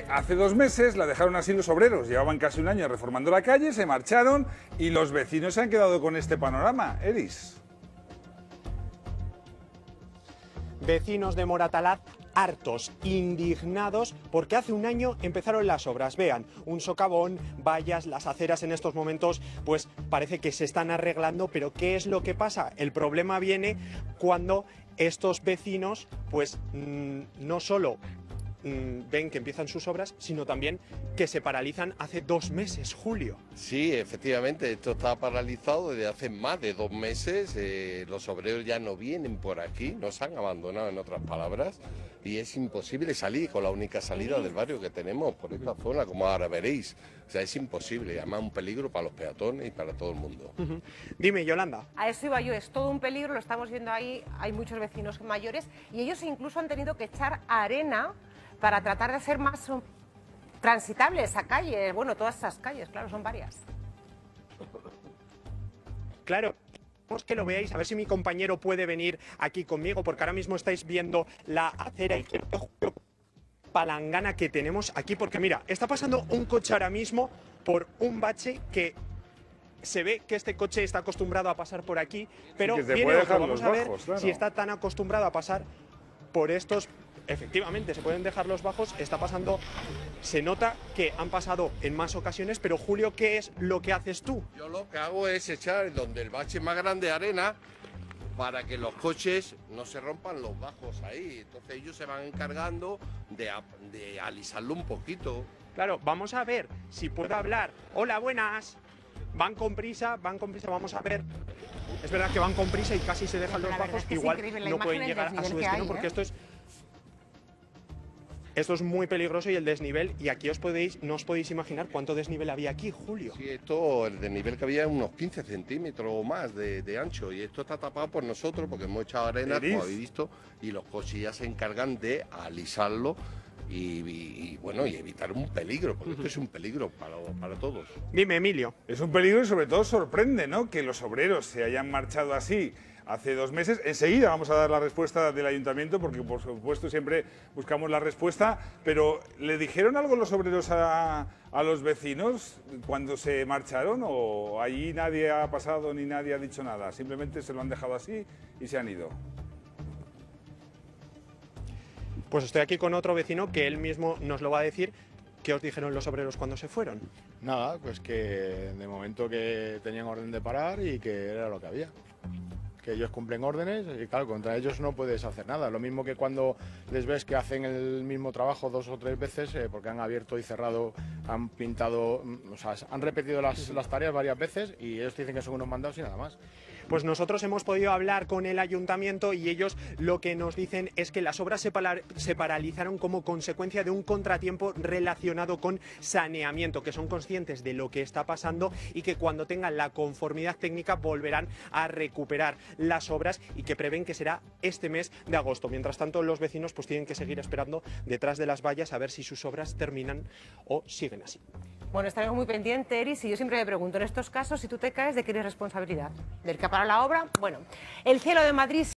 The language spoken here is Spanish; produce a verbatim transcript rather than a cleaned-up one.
hace dos meses la dejaron así los obreros, llevaban casi un año reformando la calle, se marcharon y los vecinos se han quedado con este panorama. Eris. Vecinos de Moratalaz hartos, indignados, porque hace un año empezaron las obras. Vean, un socavón, vallas, las aceras en estos momentos, pues parece que se están arreglando, pero ¿qué es lo que pasa? El problema viene cuando estos vecinos, pues mmm, no solo mmm, ven que empiezan sus obras, sino también que se paralizan hace dos meses, Julio. Sí, efectivamente, esto está paralizado desde hace más de dos meses. Eh, los obreros ya no vienen por aquí, nos han abandonado, en otras palabras, y es imposible salir con la única salida del barrio que tenemos por esta zona, como ahora veréis. O sea, es imposible, además un peligro para los peatones y para todo el mundo. Uh-huh. Dime, Yolanda. A eso iba yo, es todo un peligro, lo estamos viendo ahí, hay muchos vecinos mayores y ellos incluso han tenido que echar arena para tratar de hacer más transitable esa calle, bueno, todas esas calles, claro, son varias. Claro. Queremos que lo veáis, a ver si mi compañero puede venir aquí conmigo, porque ahora mismo estáis viendo la acera y palangana que tenemos aquí, porque mira, está pasando un coche ahora mismo por un bache que se ve que este coche está acostumbrado a pasar por aquí, pero sí, viene otro, vamos a ver bajos, claro. si está tan acostumbrado a pasar por estos. Efectivamente, se pueden dejar los bajos, está pasando, se nota que han pasado en más ocasiones, pero Julio, ¿qué es lo que haces tú? Yo lo que hago es echar donde el bache más grande arena para que los coches no se rompan los bajos ahí. Entonces ellos se van encargando de, de alisarlo un poquito. Claro, vamos a ver si puedo hablar. Hola, buenas. Van con prisa, van con prisa, vamos a ver. Es verdad que van con prisa y casi se dejan los bajos, igual no pueden llegar a su destino porque esto es... Esto es muy peligroso y el desnivel, y aquí os podéis, no os podéis imaginar cuánto desnivel había aquí, Julio. Sí, esto, el desnivel que había es unos quince centímetros o más de, de ancho, y esto está tapado por nosotros porque hemos echado arena, como habéis visto, y los coches ya se encargan de alisarlo y, y, y bueno, y evitar un peligro, porque uh-huh. esto es un peligro para, para todos. Dime, Emilio. Es un peligro y sobre todo sorprende, ¿no?, que los obreros se hayan marchado así hace dos meses. Enseguida vamos a dar la respuesta del ayuntamiento, porque por supuesto siempre buscamos la respuesta, pero ¿le dijeron algo los obreros a, a los vecinos cuando se marcharon, o allí nadie ha pasado ni nadie ha dicho nada? Simplemente se lo han dejado así y se han ido. Pues estoy aquí con otro vecino que él mismo nos lo va a decir. ¿Qué os dijeron los obreros cuando se fueron? Nada, pues que de momento que tenían orden de parar y que era lo que había. Que ellos cumplen órdenes y claro, contra ellos no puedes hacer nada. Lo mismo que cuando les ves que hacen el mismo trabajo dos o tres veces, eh, porque han abierto y cerrado, han pintado, o sea, han repetido las, las tareas varias veces y ellos dicen que son unos mandados y nada más. Pues nosotros hemos podido hablar con el ayuntamiento y ellos lo que nos dicen es que las obras se, se paralizaron como consecuencia de un contratiempo relacionado con saneamiento, que son conscientes de lo que está pasando y que cuando tengan la conformidad técnica volverán a recuperar las obras y que prevén que será este mes de agosto. Mientras tanto, los vecinos pues tienen que seguir esperando detrás de las vallas a ver si sus obras terminan o siguen así. Bueno, estaremos muy pendientes, Eris, y yo siempre me pregunto en estos casos, si tú te caes, ¿de quién es responsabilidad? ¿Del que ha parado la obra? Bueno, el cielo de Madrid...